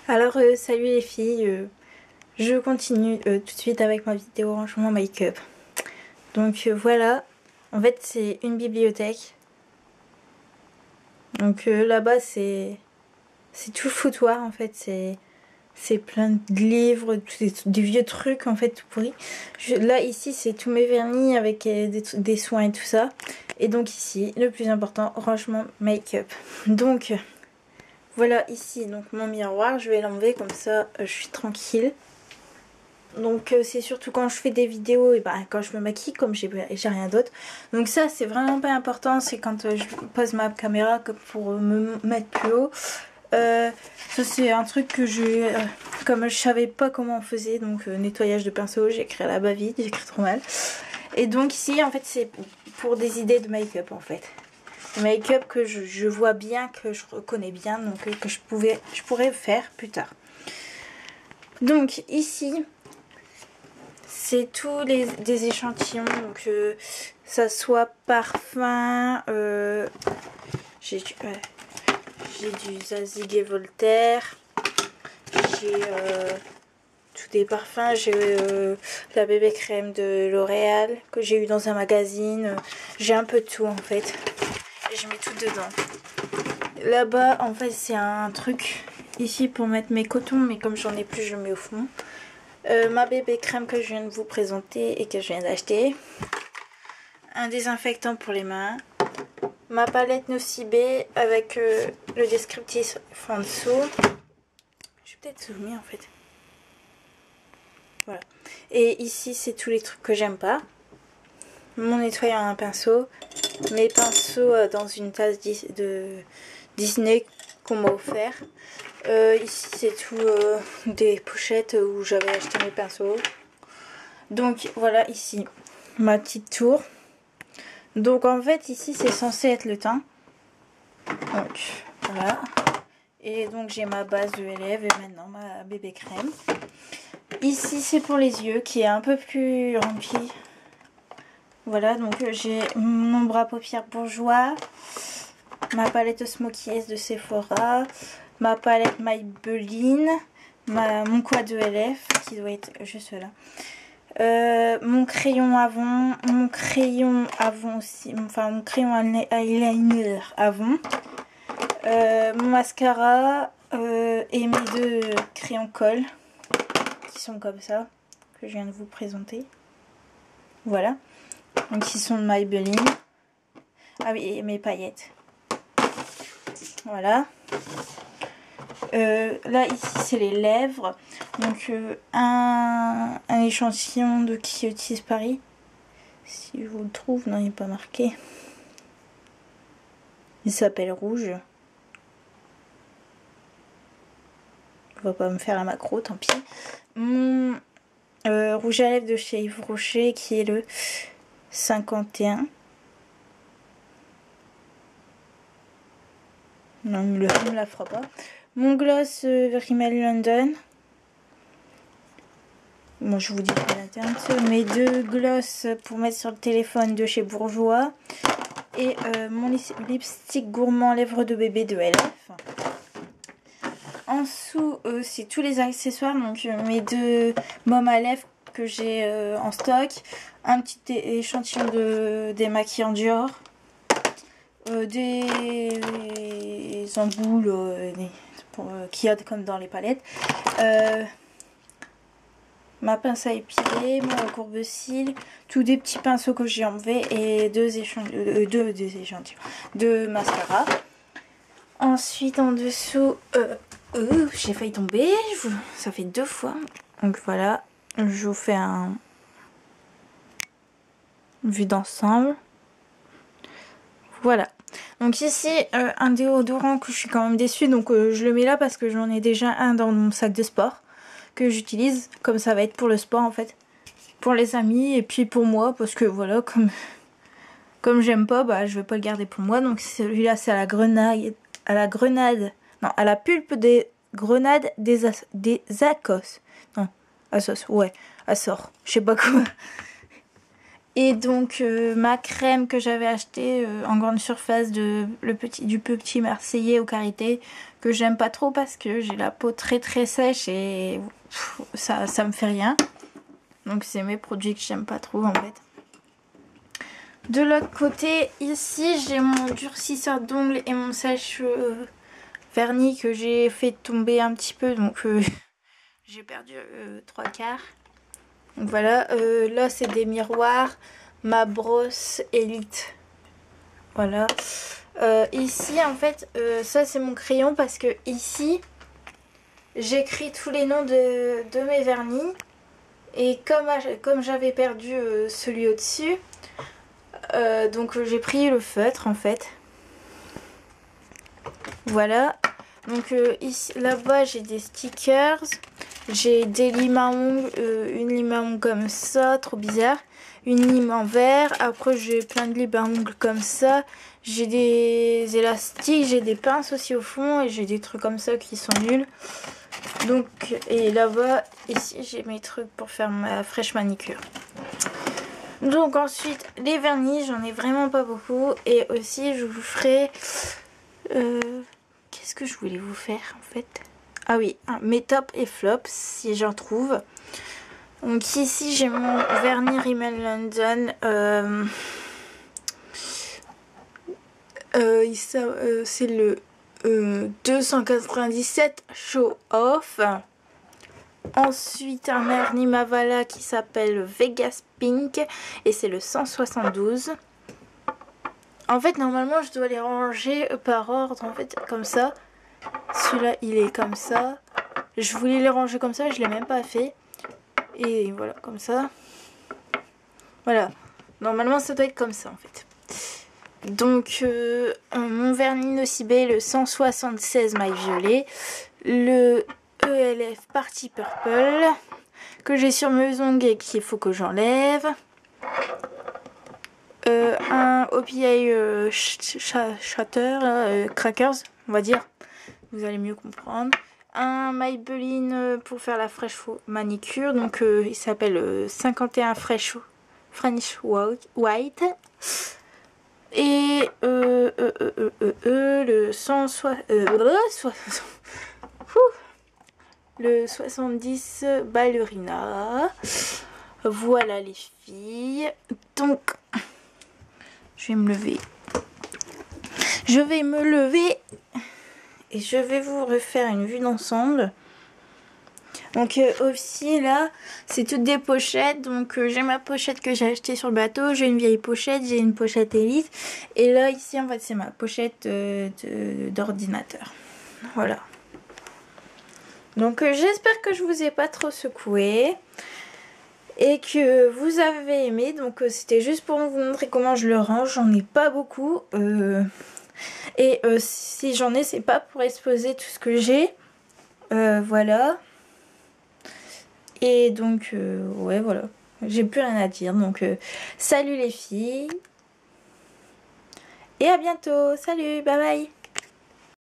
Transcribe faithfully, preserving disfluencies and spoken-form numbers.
Alors euh, salut les filles, euh, je continue euh, tout de suite avec ma vidéo rangement make-up. Donc euh, voilà, en fait c'est une bibliothèque. Donc euh, là-bas c'est c'est tout le foutoir en fait, c'est c'est plein de livres, des, des vieux trucs en fait tout pourris. Je, là ici c'est tous mes vernis avec euh, des, des soins et tout ça. Et donc ici le plus important, rangement make-up. Donc voilà ici donc mon miroir, je vais l'enlever comme ça euh, je suis tranquille. Donc euh, c'est surtout quand je fais des vidéos et bah, quand je me maquille comme j'ai rien d'autre. Donc ça c'est vraiment pas important, c'est quand euh, je pose ma caméra pour euh, me mettre plus haut. Euh, ça c'est un truc que je... Euh, comme je savais pas comment on faisait, donc euh, nettoyage de pinceau, j'ai écrit à la va-vite, j'ai écrit trop mal. Et donc ici en fait c'est pour des idées de make-up en fait. Make-up que je, je vois bien, que je reconnais bien, donc euh, que je, pouvais, je pourrais faire plus tard. Donc ici... c'est tous les des échantillons, donc euh, ça soit parfum, euh, j'ai du, euh, j'ai du Zadig et Voltaire, j'ai euh, tous des parfums, j'ai euh, la bébé crème de L'Oréal que j'ai eu dans un magazine, j'ai un peu de tout en fait, et je mets tout dedans. Là-bas en fait c'est un truc ici pour mettre mes cotons, mais comme j'en ai plus je mets au fond. Euh, ma bébé crème que je viens de vous présenter et que je viens d'acheter. Un désinfectant pour les mains. Ma palette Nocibé avec euh, le descriptif en dessous. Je vais peut-être zoomer en fait. Voilà. Et ici c'est tous les trucs que j'aime pas. Mon nettoyant à un pinceau. Mes pinceaux euh, dans une tasse de Disney qu'on m'a offert. Euh, ici c'est tout euh, des pochettes où j'avais acheté mes pinceaux. Donc voilà ici ma petite tour. Donc en fait ici c'est censé être le teint. Donc voilà. Et donc j'ai ma base de lèvres et maintenant ma bébé crème. Ici c'est pour les yeux qui est un peu plus rempli. Voilà, donc j'ai mon ombre à paupières Bourjois. Ma palette Smoky S de Sephora. Ma palette Maybelline. Ma, mon quad de L F qui doit être juste là. Euh, mon crayon Avon, mon crayon Avon aussi, enfin mon crayon eyeliner Avon, euh, mon mascara euh, et mes deux crayons colle qui sont comme ça, que je viens de vous présenter. Voilà, donc ils sont de Maybelline. Ah oui, et mes paillettes. Voilà. Euh, là ici c'est les lèvres, donc euh, un, un échantillon de Kietis Paris, si je vous le trouve, non il n'est pas marqué, il s'appelle Rouge, on va pas me faire la macro, tant pis. Mon euh, rouge à lèvres de chez Yves Rocher qui est le cinquante et un, non il ne me la fera pas. Mon gloss euh, Rimmel London. Bon, je vous dis pas l'interne. Mes deux gloss pour mettre sur le téléphone de chez Bourjois. Et euh, mon lipstick gourmand lèvres de bébé de L F. En dessous, euh, c'est tous les accessoires. Donc euh, mes deux baumes à lèvres que j'ai euh, en stock. Un petit échantillon de démaquillant Dior. Euh, des emboules euh, des, euh, qu'il y a comme dans les palettes. Euh, ma pince à épiler, mon courbe-cils, tous des petits pinceaux que j'ai enlevés et deux échantillons, euh, deux, deux échantillons, deux mascaras. Ensuite en dessous, euh, euh, j'ai failli tomber, je vous, ça fait deux fois. Donc voilà, je vous fais un vue d'ensemble. Voilà. Donc ici, euh, un déodorant que je suis quand même déçue. Donc euh, je le mets là parce que j'en ai déjà un dans mon sac de sport. Que j'utilise. Comme ça va être pour le sport en fait. Pour les amis et puis pour moi. Parce que voilà, comme, comme j'aime pas, bah je vais pas le garder pour moi. Donc celui-là c'est à la grenade. À la grenade. Non, à la pulpe des grenades des, as, des Acos. Non, Assos, ouais. Assor. Je sais pas quoi. Et donc euh, ma crème que j'avais achetée euh, en grande surface de, le petit, du petit Marseillais au karité, que j'aime pas trop parce que j'ai la peau très très sèche et pff, ça, ça me fait rien. Donc c'est mes produits que j'aime pas trop en fait. De l'autre côté, ici j'ai mon durcisseur d'ongles et mon sèche euh, vernis que j'ai fait tomber un petit peu, donc euh, j'ai perdu euh, trois quarts. Donc voilà, euh, là c'est des miroirs, ma brosse Elite. Voilà. Euh, ici en fait, euh, ça c'est mon crayon parce que ici j'écris tous les noms de, de mes vernis. Et comme, comme j'avais perdu euh, celui au-dessus, euh, donc j'ai pris le feutre en fait. Voilà. Donc euh, ici, là-bas j'ai des stickers. J'ai des limes à ongles, euh, une lime à ongles comme ça, trop bizarre. Une lime en vert. Après j'ai plein de limes à ongles comme ça. J'ai des élastiques, j'ai des pinces aussi au fond. Et j'ai des trucs comme ça qui sont nuls. Donc, et là-bas, ici j'ai mes trucs pour faire ma fraîche manicure. Donc ensuite, les vernis, j'en ai vraiment pas beaucoup. Et aussi je vous ferai... Euh, Qu'est-ce que je voulais vous faire en fait? Ah oui, mes tops et flops si j'en trouve. Donc ici j'ai mon vernis Rimmel London. Euh, euh, euh, c'est le euh, deux cent quatre-vingt-dix-sept Show Off. Ensuite un vernis Mavala qui s'appelle Vegas Pink et c'est le cent soixante-douze. En fait normalement je dois les ranger par ordre en fait comme ça. Celui-là il est comme ça. Je voulais les ranger comme ça, je l'ai même pas fait. Et voilà, comme ça. Voilà. Normalement, ça doit être comme ça, en fait. Donc, euh, mon vernis Nocibé, le cent soixante-seize maille violet. Le E L F Party Purple. Que j'ai sur mes ongles et qu'il faut que j'enlève. Euh, un O P I euh, Shatter, euh, Crackers, on va dire. Vous allez mieux comprendre. Un Maybelline pour faire la fraîche manicure. Donc euh, il s'appelle euh, cinquante et un Fresh French White. Et euh, euh, euh, euh, euh, euh, le cent soixante, euh, le soixante-dix Ballerina. Voilà les filles. Donc je vais me lever. Je vais me lever. Et je vais vous refaire une vue d'ensemble. Donc euh, aussi là, c'est toutes des pochettes. Donc euh, j'ai ma pochette que j'ai achetée sur le bateau. J'ai une vieille pochette, j'ai une pochette Elite. Et là ici en fait c'est ma pochette euh, d'ordinateur. Voilà. Donc euh, j'espère que je vous ai pas trop secoué. Et que vous avez aimé. Donc euh, c'était juste pour vous montrer comment je le range. J'en ai pas beaucoup. Euh... Et euh, si j'en ai, c'est pas pour exposer tout ce que j'ai. Euh, voilà. Et donc, euh, ouais, voilà. J'ai plus rien à dire. Donc, euh, salut les filles. Et à bientôt. Salut, bye bye.